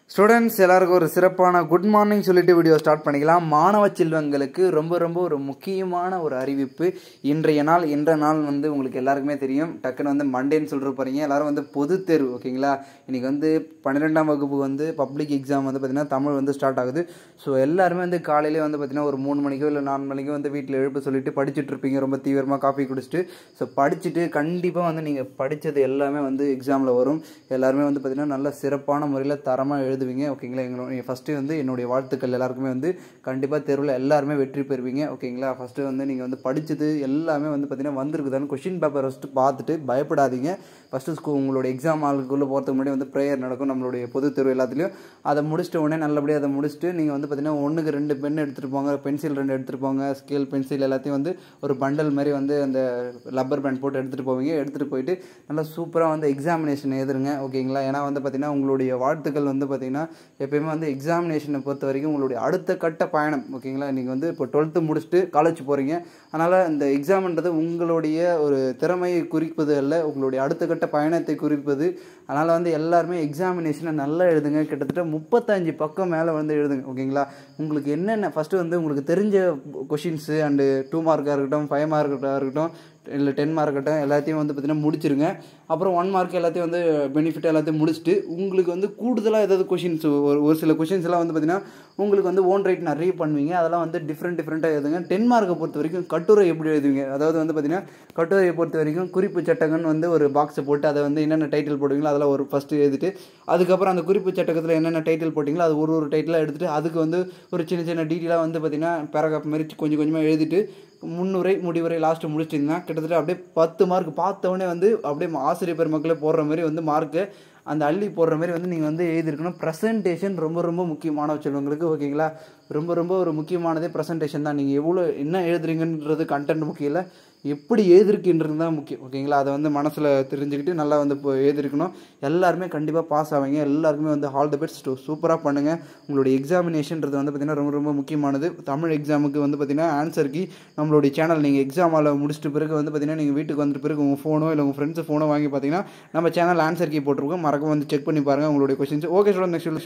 Students எல்லாருக்கும் ஒரு சிறப்பான குட் மார்னிங் சொல்லிட்டு வீடியோ ஸ்டார்ட் பண்ணிக்கலாம். மாணவ செல்வங்களுக்கு ரொம்ப ரொம்ப ஒரு முக்கியமான ஒரு அறிவிப்பு. இன்றைய நாள் வந்து உங்களுக்கு எல்லாருக்குமே தெரியும். டக்குன்னு வந்து மண்டேன்னு சொல்லிட்டு போகிறீங்க. எல்லாரும் வந்து பொது தேர்வு ஓகேங்களா. இன்றைக்கி வந்து 12ஆம் வகுப்பு வந்து பப்ளிக் எக்ஸாம் வந்து பார்த்திங்கன்னா தமிழ் வந்து ஸ்டார்ட் ஆகுது. ஸோ எல்லாருமே வந்து காலையிலே வந்து பார்த்திங்கன்னா ஒரு 3 மணிக்கோ இல்லை 4 மணிக்கோ வந்து வீட்டில் எழுப்ப சொல்லிட்டு படிச்சுட்டு இருப்பீங்க. ரொம்ப தீவிரமாக காஃபி குடிச்சிட்டு. ஸோ படிச்சுட்டு கண்டிப்பாக வந்து நீங்கள் படித்தது எல்லாமே வந்து எக்ஸாமில் வரும். எல்லாருமே வந்து பார்த்திங்கன்னா நல்ல சிறப்பான முறையில் தரமாக எழுதுவீங்க ஓகேங்களா. ஃபஸ்ட்டு வந்து என்னுடைய வாழ்த்துக்கள் எல்லாருக்குமே வந்து கண்டிப்பாக தேர்வில் எல்லாருமே வெற்றி பெறுவீங்க ஓகேங்களா. ஃபஸ்ட்டு வந்து நீங்கள் வந்து படித்தது எல்லாமே வந்து பார்த்திங்கன்னா வந்திருக்குதான்னு கொஷின் பேப்பர் ஃபஸ்ட்டு பார்த்துட்டு பயப்படாதீங்க. ஃபஸ்ட்டு உங்களோட எக்ஸாம் ஹாலுக்குள்ளே போகிறதுக்கு முன்னாடி வந்து ப்ரேயர் நடக்கும் நம்மளுடைய பொது தேர்வு எல்லாத்துலேயும். அதை முடிச்சுட்டு உடனே நல்லபடியாக அதை முடிச்சுட்டு நீங்கள் வந்து பார்த்திங்கன்னா 1க்கு 2 பென் எடுத்துகிட்டு போங்க, பென்சில் 2 எடுத்துகிட்டு போங்க, ஸ்கேல் பென்சில் எல்லாத்தையும் வந்து ஒரு பண்டல் மாதிரி வந்து அந்த ரப்பர் பேண்ட் போட்டு எடுத்துகிட்டு போவீங்க. எடுத்துகிட்டு போயிட்டு நல்லா சூப்பராக வந்து எக்ஸாமினேஷன் எழுதுருங்க ஓகேங்களா. ஏன்னா வந்து பார்த்திங்கன்னா உங்களுடைய வாழ்த்துக்கள் வந்து பார்த்திங்கன்னா எப்பயுமே வந்து எக்ஸாமினேஷனை பொறுத்த வரைக்கும் உங்களுடைய அடுத்த கட்ட பயணம் ஓகேங்களா. நீங்கள் வந்து இப்போ 12th முடிச்சுட்டு காலேஜ் போகிறீங்க. அதனால் இந்த எக்ஸாம்ன்றது உங்களுடைய ஒரு திறமையை குறிப்பது அல்ல, உங்களுடைய அடுத்த கட்ட பயணத்தை குறிப்பது. அதனால் வந்து எல்லாருமே எக்ஸாமினேஷனை நல்லா எழுதுங்க. கிட்டத்தட்ட 35 பக்கம் மேலே வந்து எழுதுங்க ஓகேங்களா. உங்களுக்கு என்னென்ன ஃபஸ்ட்டு வந்து உங்களுக்கு தெரிஞ்ச கொஷின்ஸு அண்டு 2 மார்க்காக இருக்கட்டும், 5 மார்க்காக இருக்கட்டும், இல்லை 10 மார்க் இருக்கட்டும், எல்லாத்தையும் வந்து பார்த்திங்கன்னா முடிச்சிருங்க. அப்புறம் 1 மார்க் எல்லாத்தையும் வந்து பெனிஃபிட் எல்லாத்தையும் முடிச்சுட்டு உங்களுக்கு வந்து கூடுதலாக ஏதாவது கொஷின்ஸ் ஒரு சில கொஷின்ஸ் எல்லாம் வந்து பார்த்திங்கன்னா உங்களுக்கு வந்து ஓன் ரைட் நிறைய பண்ணுவீங்க. அதெல்லாம் வந்து டிஃப்ரெண்ட்டாக எழுதுங்க. 10 மார்க்கை பொறுத்த வரைக்கும் கட்டுரை எப்படி எழுதுவீங்க, அதாவது வந்து பார்த்திங்கன்னா கட்டுரையை பொறுத்த வரைக்கும் குறிப்பு சட்டங்கன்னு வந்து ஒரு பாக்ஸை போட்டு அதை வந்து என்னென்ன டைட்டில் போடுவீங்களோ அதெல்லாம் ஒரு ஃபஸ்ட்டு எழுதிட்டு அதுக்கப்புறம் அந்த குறிப்பு சட்டத்தில் என்னென்ன டைட்டில் போட்டிங்களோ அது ஒரு டைட்டிலாக எடுத்துகிட்டு அதுக்கு வந்து ஒரு சின்ன டீட்டெயிலாக வந்து பார்த்திங்கன்னா பேராகிராஃப் மாதிரி கொஞ்சம் கொஞ்சமாக எழுதிட்டு முன்னுரை முடிவுரை லாஸ்ட்டு முடிச்சிட்டிங்கன்னா கிட்டத்தட்ட அப்படியே 10 மார்க் பார்த்தவொடனே வந்து அப்படியே ஆசிரியர் பெருமக்களே போடுற மாதிரி வந்து மார்க்கு அந்த அள்ளி போடுற மாதிரி வந்து நீங்கள் வந்து எழுதியிருக்கணும். ப்ரெசன்டேஷன் ரொம்ப ரொம்ப முக்கியமான செல்வங்களுக்கு ஓகேங்களா. ரொம்ப ஒரு முக்கியமானதே ப்ரெசன்டேஷன் தான். நீங்கள் எவ்வளோ என்ன எழுதுறீங்கன்றது கண்டென்ட் முக்கியம் இல்லை, எப்படி எழுதிருக்குன்றது தான் முக்கியம் ஓகேங்களா. அதை வந்து மனசில் தெரிஞ்சுக்கிட்டு நல்லா வந்து இப்போ எழுதிருக்கணும். எல்லாருமே கண்டிப்பாக பாஸ் ஆவீங்க. எல்லாருக்குமே வந்து ஆல் தி பெஸ்ட். சூப்பராக பண்ணுங்கள். உங்களுடைய எக்ஸாமினேஷன்றது வந்து பார்த்திங்கன்னா ரொம்ப முக்கியமானது. தமிழ் எக்ஸாமுக்கு வந்து பார்த்திங்கன்னா ஆன்சர் கீ நம்மளுடைய சேனல் நீங்கள் எக்ஸாம் ஹாலில் முடிச்சிட்டு பிறகு வந்து பார்த்திங்கன்னா நீங்கள் வீட்டுக்கு வந்துட்டு பிறகு உங்கள் ஃபோனோ இல்லை உங்கள் ஃப்ரெண்ட்ஸ் ஃபோனோ வாங்கி பார்த்தீங்கன்னா நம்ம சேனல் ஆன்சர் கீ போட்டிருக்கோம். மறக்காம வந்து செக் பண்ணி பாருங்கள் உங்களுடைய கொஸ்டின்ஸ். Okay student, next